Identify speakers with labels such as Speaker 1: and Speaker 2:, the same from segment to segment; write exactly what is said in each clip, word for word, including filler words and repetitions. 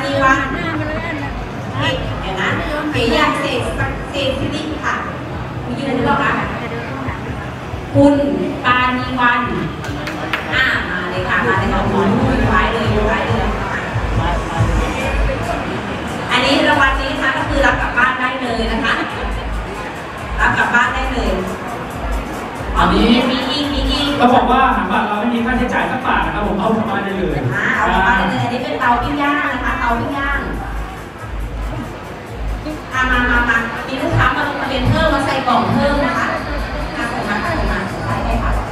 Speaker 1: ณีวันเอกเดี๋ยวนะเกียรติเศษเศษสิริค่ะมียืนหรือเปล่าคะคุณปานีวันอ่ามาเลยค่ะมาเลยค่ะหมอนมือไว้เลยไว้เลยอันนี้รางวัลนี้นะคะก็คือรับกลับบ้านได้เลยนะคะรับกลับบ้านได้เลย
Speaker 2: อันนี้
Speaker 1: มีอีกมีอีก
Speaker 2: เราบอกว่าหางบัตรเราไม่มีค่าใช้จ่ายสักบาทนะครับผมเอากลับบ้านได้เลย
Speaker 1: เอากลับบ้านได้เลยอันนี้เป็นเตาปิ้งย่างนะคะเตาปิ้งย่างมามามามีลูกค้ามาลงทะเบียนเพิ่มมาใส่กล่องเพิ่มนะคะมาใส่มาใส่มาใส่ได้ค่ะ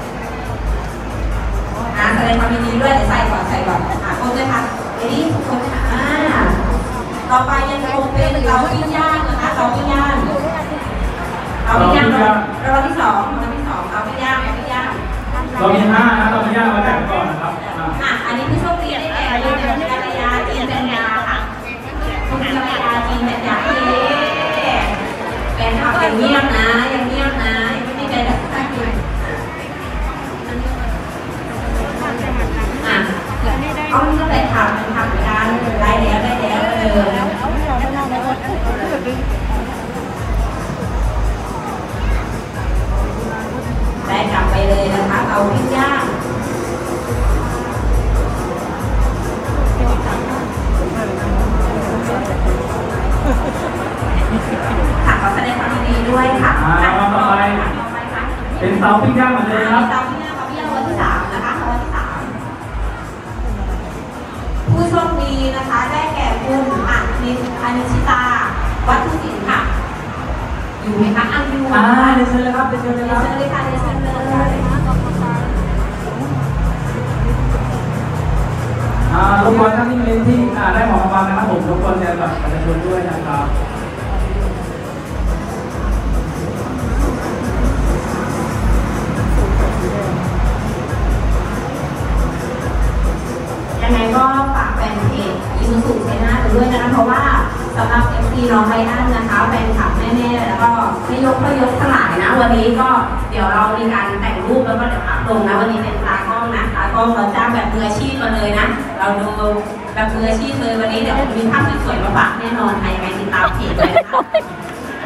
Speaker 1: อ่าแสดงความยินดีด้วยใส่ก่อนใส่ก่อนอ่าครบเลยค่ะเดี๋ยวนี้ครบค่ะอ่าต่อไปยังคงเป็นเตาปิ้งย่างนะคะเตาปิ้งย่างเตาปิ้งย่างรอบที่สองรอบที่สองเตาปิ้งย่างเตาปิ้งย่าง
Speaker 2: เรามีห้านะเตาปิ้งย่างมาแบ่งก่อนนะครับ
Speaker 1: อ่าอันนี้คือโชคดีได้แก่ยืนยันกัลยาจีนจันยาค่ะคุณกัลยาจีนจันยาเป็นขับอย่างเงียบนะอย่างเงียบนะไม่มีใครดักตั้งอยู่อ่ะเอาเมื่อไหร่ทำทำการได้แล้วได้แล้วเออได้กลับไปเลยนะคะเอาปิ้งย่างค่ะขอแสดงความยินดีด้วยค่ะ
Speaker 2: ต่อไปเป็นเตาปิ้งย่างเหมือนเดิมครับ
Speaker 1: เตาปิ้งย่างเตาปิ้งย่างวันที่สามนะคะวันที่สามผู้โชคดีนะคะได้แก่คุณอ่ะนิอนิชิตาวัตถุศิลป์ค่ะอยู่ไหมคะอังยู
Speaker 2: อ่าเดี๋ยวเชิญเลยครับเดี๋ยวเชิญเลยครับ
Speaker 1: เชิญเลยค่ะเดี๋ยวเชิญเลย
Speaker 2: อ่ารบกวนท่านที่เล่นที่ได้ของรางวัลนะครับผมรบกวนแทนแบบประชาชนด้วยนะครับ
Speaker 1: ยังไงก็ฝากแฟนเพจอิมูสุชัยนาทด้วยนะคะเพราะว่าสำหรับ เอฟ ซี น้องไรอันนะคะแฟนคลับแม่ๆแล้วก็ไม่ยกก็ยกทั้งหลายนะวันนี้ก็เดี๋ยวเรามีการแต่งรูปแล้วก็เดี๋ยวอัพลงนะวันนี้เป็นตากล้องนะตากล้องเราจ้างแบบมืออาชีพมาเลยนะเราดูแบบมืออาชีพเลยวันนี้เดี๋ยวมีภาพสวยๆมาฝากแน่นอนใครไปติดตามเพจเลยนะคะ